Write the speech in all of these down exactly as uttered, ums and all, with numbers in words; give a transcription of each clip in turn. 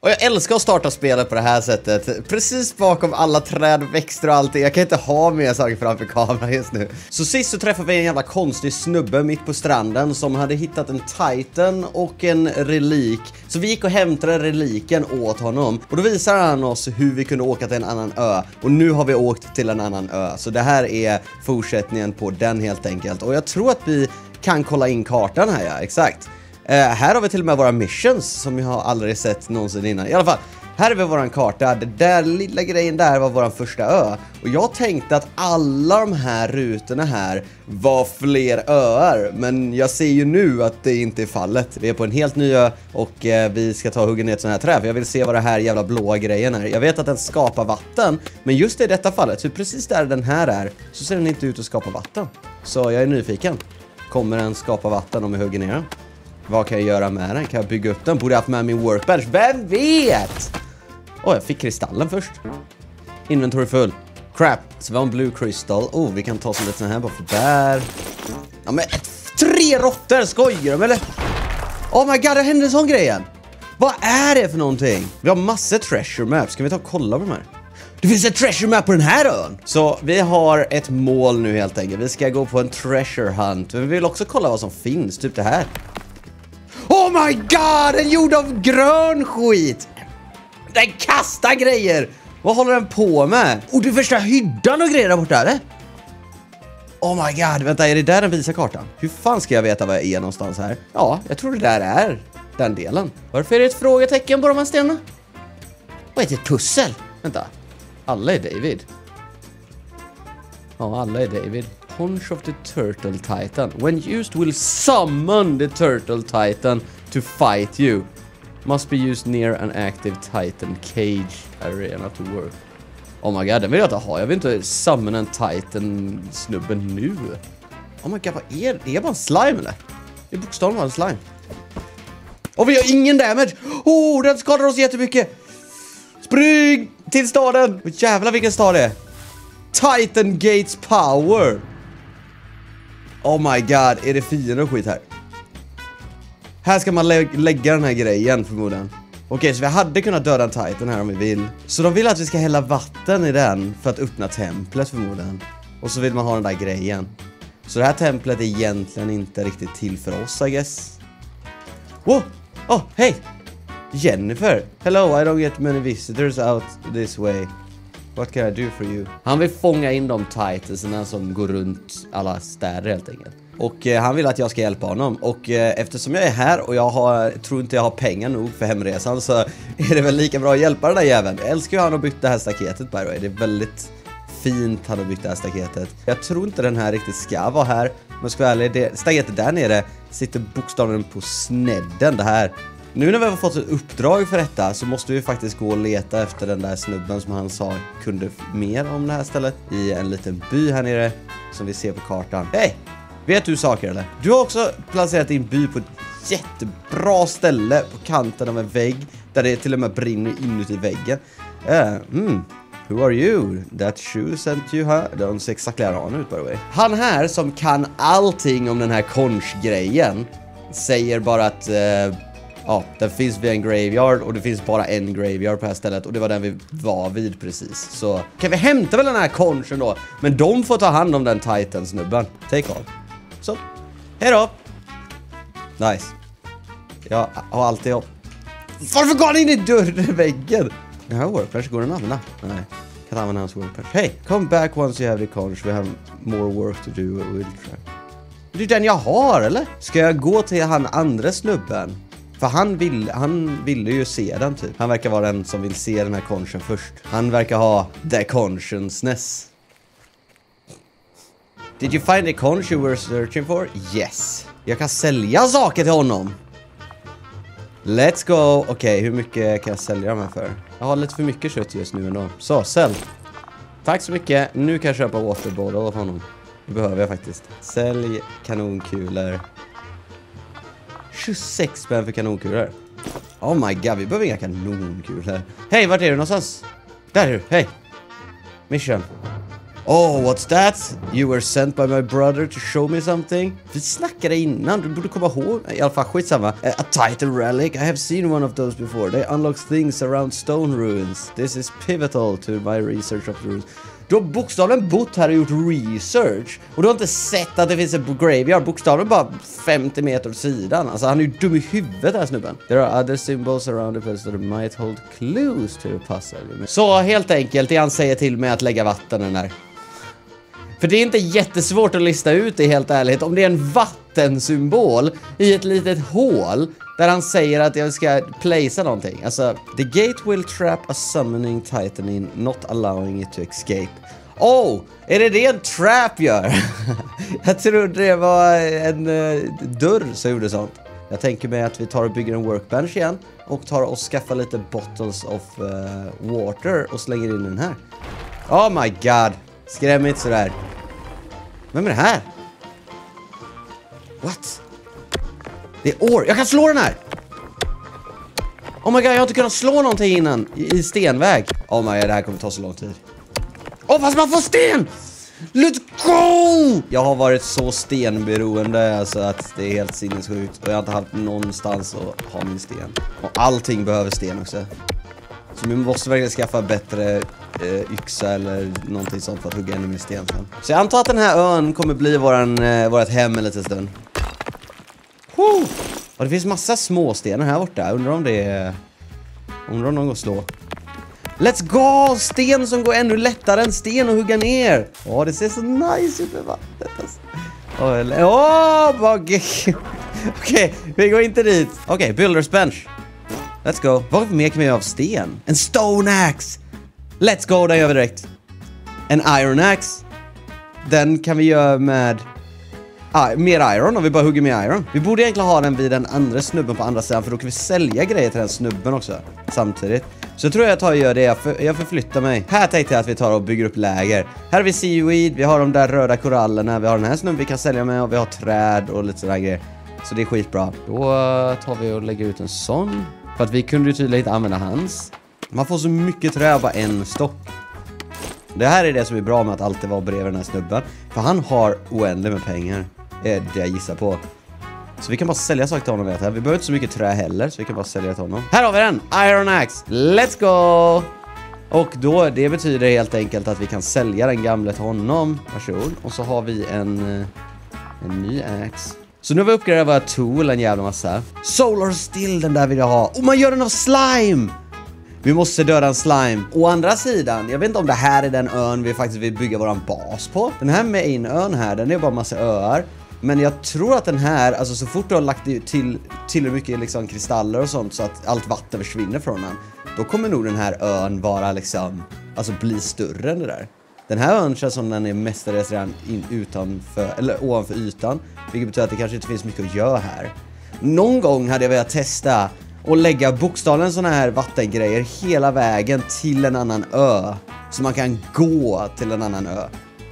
Och jag älskar att starta spelet på det här sättet. Precis bakom alla träd, växter och allt. Jag kan inte ha mer saker framför kameran just nu. Så sist så träffade vi en jävla konstig snubbe mitt på stranden som hade hittat en Titan och en relik. Så vi gick och hämtade reliken åt honom. Och då visade han oss hur vi kunde åka till en annan ö. Och nu har vi åkt till en annan ö. Så det här är fortsättningen på den helt enkelt. Och jag tror att vi kan kolla in kartan här, ja, exakt. Uh, här har vi till och med våra missions som jag har aldrig sett någonsin innan. I alla fall, här är vi våran karta. Det där lilla grejen där var våran första ö. Och jag tänkte att alla de här rutorna här var fler öar. Men jag ser ju nu att det inte är fallet. Vi är på en helt ny ö och uh, vi ska ta och hugga ner ett sån här trä. För jag vill se vad det här jävla blåa grejen är. Jag vet att den skapar vatten. Men just i detta fallet, så precis där den här är, så ser den inte ut att skapa vatten. Så jag är nyfiken. Kommer den skapa vatten om vi hugger ner den? Vad kan jag göra med den? Kan jag bygga upp den? Borde jag haft med min workbench? Vem vet? Åh, oh, jag fick kristallen först. Inventory full. Crap. Så vi har en blue crystal. Oh, vi kan ta som lite sån här bara för där. Ja, men ett, tre råttor. Skojar de eller? Oh my god, det hände en sån grej igen. Vad är det för någonting? Vi har massor treasure maps. Ska vi ta och kolla på de här? Det finns ett treasure map på den här ön. Så vi har ett mål nu helt enkelt. Vi ska gå på en treasure hunt. Men vi vill också kolla vad som finns. Typ det här. Oh my god, en gjord av grön skit. Den kastar grejer. Vad håller den på med? Och du första hyddan och grejer där borta, eller? Oh my god, vänta, är det där den visar kartan? Hur fan ska jag veta vad jag är någonstans här? Ja, jag tror det där är den delen. Varför är det ett frågetecken på de här stenarna? Vad är det, ett pussel? Vänta, alla är David. Ja, alla är David. Punch of the Turtle Titan. When used will summon the Turtle Titan to fight you. Must be used near an active Titan cage arena to work. Oh my god, den vill jag inte ha. Jag vill inte summon en Titan snubben nu. Oh my god, vad är det? Det är bara en slime eller? Det är bokstavligt en slime. Och vi har ingen damage. Oh, den skadar oss jättemycket. Spring till staden. Oh, jävlar vilken stad det är. Titan Gates Power. Oh my god, är det fiender och skit här? Här ska man lä lägga den här grejen förmodligen. Okej, okay, så vi hade kunnat döda en Titan här om vi vill. Så de vill att vi ska hälla vatten i den för att öppna templet förmodligen. Och så vill man ha den där grejen. Så det här templet är egentligen inte riktigt till för oss, I guess. Wow! Oh, hej! Jennifer! Hello, I don't get many visitors out this way. What can I do for you? Han vill fånga in de Titansarna som går runt alla städer helt enkelt. Och eh, han vill att jag ska hjälpa honom. Och eh, eftersom jag är här och jag har, tror inte jag har pengar nog för hemresan, så är det väl lika bra att hjälpa den där jäveln. Jag älskar ju han har byggt det här staketet, by the way. Det är väldigt fint han har byggt det här staketet. Jag tror inte den här riktigt ska vara här. Men ska vara ärlig, det staketet där nere sitter bokstavligen på snedden det här. Nu när vi har fått ett uppdrag för detta så måste vi faktiskt gå och leta efter den där snubben som han sa kunde mer om det här stället. I en liten by här nere som vi ser på kartan. Hej! Vet du saker eller? Du har också placerat din by på ett jättebra ställe på kanten av en vägg. Där det till och med brinner inuti väggen. Uh, mm. Who are you? That shoe sent you här. De ser exakt likadan ut by the way. Han här som kan allting om den här konstgrejen säger bara att... Uh, Ja, den finns vid en graveyard och det finns bara en graveyard på det här stället och det var den vi var vid precis. Så kan vi hämta väl den här konchen då? Men de får ta hand om den Titan-snubben. Take all. Så, hej då! Nice. Jag har alltid hopp. Varför går han in i dörren i väggen? Den här workbench går den att använda? Nej, kan inte använda hans workbench. Hey, come back once you have the conch. We have more work to do. We'll try. Det är den jag har, eller? Ska jag gå till han andra snubben? För han vill, han ville ju se den typ. Han verkar vara den som vill se den här conchen först. Han verkar ha the consciousness. Did you find the conch you were searching for? Yes. Jag kan sälja saker till honom. Let's go. Okej, okay, hur mycket kan jag sälja dem här för? Jag har lite för mycket kött just nu ändå. Så, sälj. Tack så mycket. Nu kan jag köpa waterbottle av honom. Det behöver jag faktiskt. Sälj kanonkulor. tjugosex spänn för kanonkulor. Oh my god, vi behöver inga kanonkulor. Hej, vart är du någonstans? Där är du, hej. Mission. Oh, what's that? You were sent by my brother to show me something. Vi snackade innan, du borde komma ihåg. I alla fall, skitsamma. A Titan relic, I have seen one of those before. They unlock things around stone ruins. This is pivotal to my research of the ruins. Du har bokstavligen bott här och gjort research. Och du har inte sett att det finns en graveyard. Bokstavligen bara femtio meter åt sidan. Alltså han är ju dum i huvudet, den här snubben. There are other symbols around the place that might hold clues to the puzzle. Så helt enkelt, det han säger till mig att lägga vatten den där. För det är inte jättesvårt att lista ut det, helt ärligt. Om det är en vattensymbol i ett litet hål där han säger att jag ska placea någonting. Alltså, the gate will trap a summoning titan in, not allowing it to escape. Oh, är det det en trap gör? Jag trodde det var en uh, dörr som gjorde sånt. Jag tänker mig att vi tar och bygger en workbench igen och tar och skaffar lite bottles of uh, water och slänger in den här. Oh my god. Skräm inte sådär. Vem är det här? What? Det är år. Jag kan slå den här. Oh my god, jag har inte kunnat slå någonting innan i, i stenväg. Oh my god, det här kommer ta så lång tid. Åh, oh, fast man får sten! Let's go! Jag har varit så stenberoende alltså att det är helt sinnessjukt. Och jag har inte haft någonstans att ha min sten. Och allting behöver sten också. Så vi måste verkligen skaffa bättre eh, yxa eller någonting sånt för att hugga ännu mer sten sen. Så jag antar att den här ön kommer bli våran, eh, vårat hem en liten stund. Woo! Och det finns massa små stenar här borta. Undrar om det är... Undrar om någon går att slå. Let's go! Sten som går ännu lättare än sten att hugga ner. Åh, oh, det ser så nice ut med vattnet alltså. Åh, oh, vad Okej, okay, vi går inte dit. Okej, okay, builders bench. Let's go. Vad mer kan vi göra av sten? En stone axe. Let's go, den gör vi direkt. En iron axe. Den kan vi göra med... Ah, mer iron, om vi bara hugger med iron. Vi borde egentligen ha den vid den andra snubben på andra sidan, för då kan vi sälja grejer till den snubben också samtidigt. Så jag tror jag tar och gör det. Jag, för, jag förflyttar mig. Här tänkte jag att vi tar och bygger upp läger. Här har vi seaweed, vi har de där röda korallerna, vi har den här snubben vi kan sälja med och vi har träd och lite sådär grejer. Så det är skitbra. Då tar vi och lägger ut en sån. För att vi kunde ju tydligen inte använda hans. Man får så mycket trä på en stock. Det här är det som är bra med att alltid vara bredvid den här snubben. För han har oändligt med pengar. Det är det jag gissar på. Så vi kan bara sälja saker till honom. Vet jag. Vi behöver inte så mycket trä heller, så vi kan bara sälja till honom. Här har vi den! Iron Axe! Let's go! Och då, det betyder helt enkelt att vi kan sälja den gamla till honom. Varsågod. Och så har vi en, en ny axe. Så nu har vi uppgraderat våra tool en jävla massa. Solar Still, den där vill jag ha. Och man gör den av slime! Vi måste döda en slime. Å andra sidan, jag vet inte om det här är den ön vi faktiskt vill bygga våran bas på. Den här main-ön här, den är bara massa öar. Men jag tror att den här, alltså så fort du har lagt till till mycket liksom kristaller och sånt så att allt vatten försvinner från den, då kommer nog den här ön vara liksom, alltså bli större än det där. Den här ön känns som den är mestadels redan in, utanför, eller ovanför ytan. Vilket betyder att det kanske inte finns mycket att göra här. Någon gång hade jag velat testa och lägga bokstavligen såna här vattengrejer hela vägen till en annan ö. Så man kan gå till en annan ö.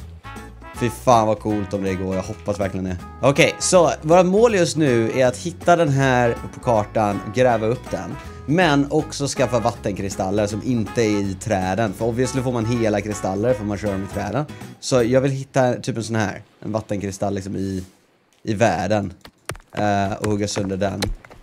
Fy fan vad coolt om det går, jag hoppas verkligen det. Okej, okay, så våra mål just nu är att hitta den här på kartan och gräva upp den. Men också skaffa vattenkristaller som inte är i träden. För obviously får man hela kristaller för man kör dem i träden. Så jag vill hitta typ en sån här, en vattenkristall liksom i, i världen. Uh, och hugga sönder den.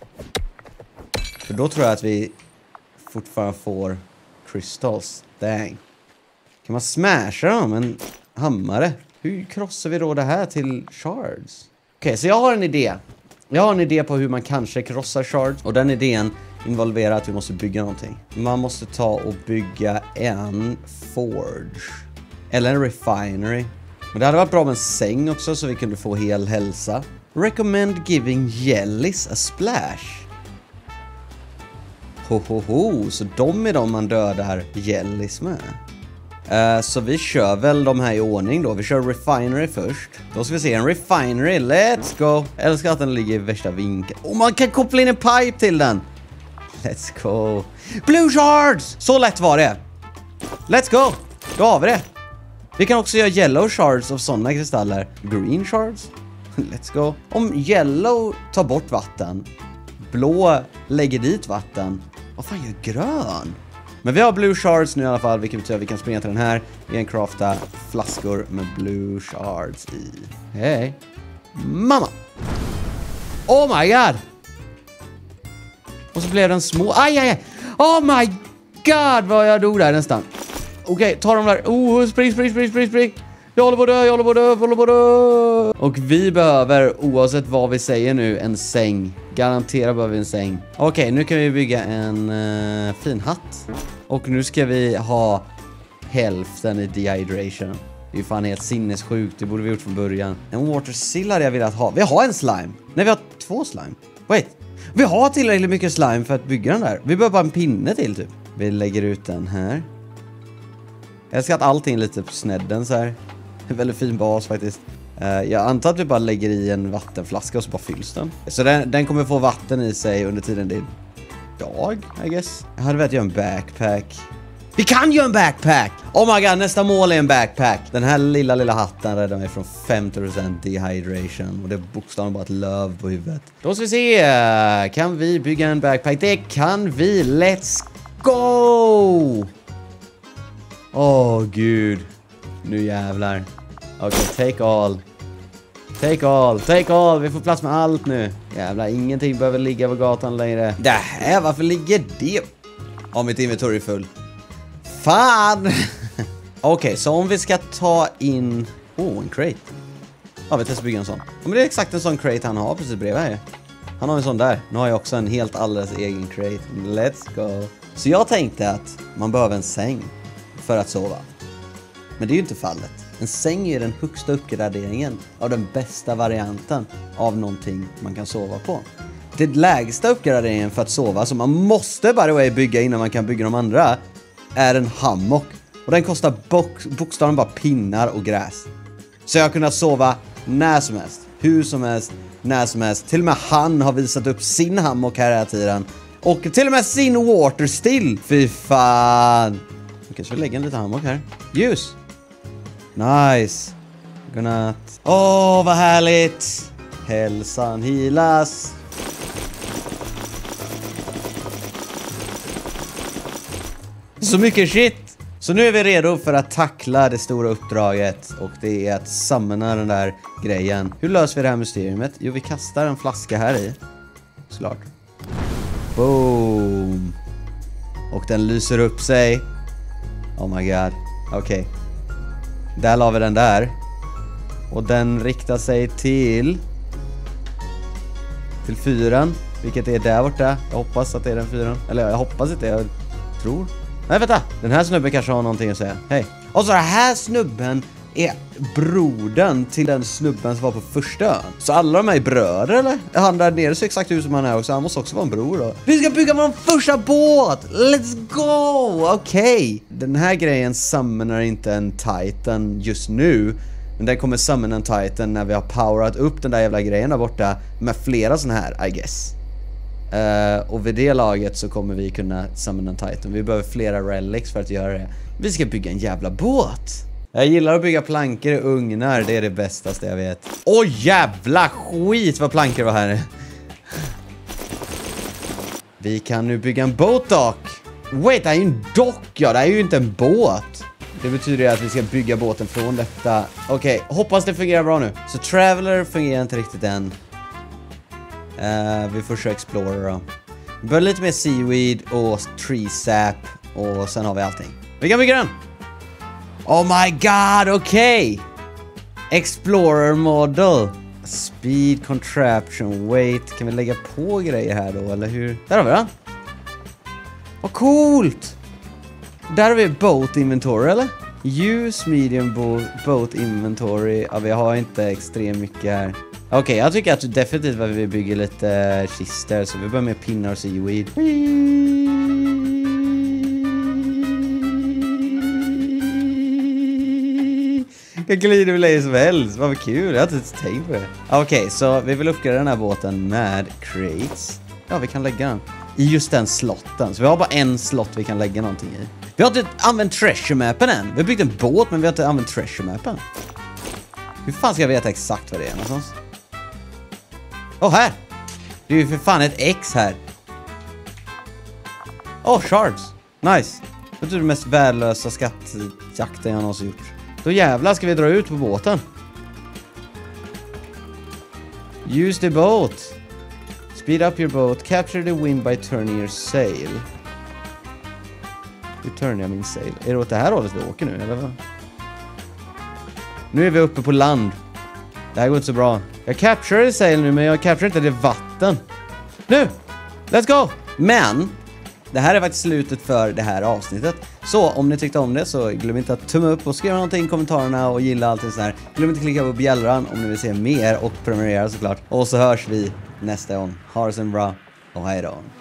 För då tror jag att vi fortfarande får crystals. Dang. Kan man smasha dem en hammare? Hur krossar vi då det här till shards? Okej, okay, så jag har en idé. Jag har en idé på hur man kanske krossar shards. Och den idén involverar att vi måste bygga någonting. Man måste ta och bygga en forge. Eller en refinery. Men det hade varit bra med en säng också så vi kunde få hel hälsa. Recommend giving jellies a splash. Ho ho ho, så de är de man dödar jellies med. Uh, så vi kör väl de här i ordning då. Vi kör refinery först. Då ska vi se en refinery, let's go. Jag älskar att den ligger i värsta vinkeln. Och man kan koppla in en pipe till den. Let's go. Blue shards! Så lätt var det. Let's go. Då har vi det. Vi kan också göra yellow shards av sådana kristaller. Green shards. Let's go. Om yellow tar bort vatten, blå lägger dit vatten, vad fan gör grön? Men vi har blue shards nu i alla fall, vilket betyder att vi kan springa till den här. Vi kan crafta flaskor med blue shards i. Hej. Mamma. Oh my god. Och så blev den små. Aj, aj, aj. Oh my god, vad jag dog där nästan. Okej, okay, ta de där. Oh, spring, spring, spring, spring, spring. Jag håller på dö, jag håller på dö, jag håller på dö. Och vi behöver, oavsett vad vi säger nu, en säng. Garanterar behöver vi en säng. Okej, okay, nu kan vi bygga en uh, fin hatt. Och nu ska vi ha hälften i dehydration. Det är ju fan helt sinnessjukt. Det borde vi gjort från början. En water sill hade jag velat ha. Vi har en slime. Nej, vi har två slime. Wait. Vi har tillräckligt mycket slime för att bygga den där. Vi behöver bara en pinne till typ. Vi lägger ut den här. Jag älskar att allting är lite på snedden så här. En väldigt fin bas faktiskt. Uh, jag antar att vi bara lägger i en vattenflaska och så bara fylls den. Så den, den kommer få vatten i sig under tiden det är dag, I guess. Jag hade velat göra en backpack. Vi kan göra en backpack! Oh my god, nästa mål är en backpack. Den här lilla, lilla hatten räddar mig från femtio procent dehydration. Och det är bokstavligen bara ett löv på huvudet. Då ska vi se. Kan vi bygga en backpack? Det kan vi. Let's go! Åh, oh, gud. Nu jävlar. Okej, okay, take all. Take all, take all. Vi får plats med allt nu. Jävlar, ingenting behöver ligga på gatan längre. Det här, varför ligger det? Ja, oh, mitt inventory är full. Fan! Okej, okay, så om vi ska ta in... Oh, en crate. Ja, vi testar bygga en sån. Men det är exakt en sån crate han har precis bredvid här. Han har en sån där. Nu har jag också en helt alldeles egen crate. Let's go. Så jag tänkte att man behöver en säng för att sova. Men det är ju inte fallet. En säng är den högsta uppgraderingen av den bästa varianten av någonting man kan sova på. Det lägsta uppgraderingen för att sova, som man måste by the way bygga innan man kan bygga de andra, är en hammock. Och den kostar bokstavligen bara pinnar och gräs. Så jag har kunnat sova när som helst, hur som helst, när som helst. Till och med han har visat upp sin hammock här hela tiden. Och till och med sin water still. Fy fan. Okej, så vi lägger en liten hammock här. Ljus. Nice. Godnatt. Åh, vad härligt. Hälsan healas. Så mycket shit. Så nu är vi redo för att tackla det stora uppdraget. Och det är att samla den där grejen. Hur löser vi det här mysteriet? Jo, vi kastar en flaska här i. Såklart. Boom. Och den lyser upp sig. Oh my god. Okej. Okay. Där la vi den där. Och den riktar sig till... Till fyran. Vilket är där borta. Jag hoppas att det är den fyran. Eller jag hoppas inte, jag tror... Nej, vänta. Den här snubben kanske har någonting att säga. Hej. Och så den här snubben är brodern till den snubben som var på första ön. Så alla de här är bröder, eller? Han där nere ser exakt ut som han är också. Han måste också vara en bror då. Vi ska bygga vår första båt! Let's go! Okej. Okay. Den här grejen summonar inte en Titan just nu. Men den kommer summona en Titan när vi har powerat upp den där jävla grejen där borta. Med flera såna här, I guess. Uh, och vid det laget så kommer vi kunna summona en Titan. Vi behöver flera relics för att göra det. Vi ska bygga en jävla båt. Jag gillar att bygga plankor i ugnar. Det är det bästaste jag vet. Åh, oh, jävla skit vad plankor var här. Vi kan nu bygga en boat dock. Wait, det är ju en dock. Ja, det är ju inte en båt. Det betyder att vi ska bygga båten från detta. Okej, okay, hoppas det fungerar bra nu. Så Traveler fungerar inte riktigt än. Uh, vi får köra Explorer då. Vi behöver lite mer seaweed och tree sap. Och sen har vi allting. Vi kan bygga den. Oh my god, okej. Okay. Explorer model. Speed contraption. Wait, kan vi lägga på grejer här då, eller hur? Där har vi den. Vad coolt. Där har vi boat inventory, eller? Use medium bo boat inventory. Ja, vi har inte extremt mycket här. Okej, okay, jag tycker att definitivt att vi bygger lite kister. Så vi börjar med pinnar och seaweed. Jag glider väl i som helst. Vad kul, jag har inte tänkt på det. Okej, okay, så vi vill uppgradera den här båten med crates. Ja, vi kan lägga den i just den slotten. Så vi har bara en slott vi kan lägga någonting i. Vi har inte använt treasure mappen än. Vi har byggt en båt, men vi har inte använt treasure mappen. Hur fan ska jag veta exakt vad det är någonstans? Åh, oh, här! Det är ju för fan ett X här. Åh, oh, shards. Nice. Det är den mest värdelösa skattjakten jag någonsin gjort. Då jävlar ska vi dra ut på båten. Use the boat. Speed up your boat. Capture the wind by turning your sail. Hur turnar jag min sail? Är det åt det här hållet vi åker nu, eller vad? Nu är vi uppe på land. Det här går inte så bra. Jag capturerar the sail nu, men jag capturerar inte det vatten. Nu! Let's go! Men det här är faktiskt slutet för det här avsnittet. Så om ni tyckte om det så glöm inte att tumma upp och skriva någonting i kommentarerna och gilla allting sådär. Glöm inte att klicka på bjällran om ni vill se mer och prenumerera såklart. Och så hörs vi nästa gång. Ha det så bra och hej då.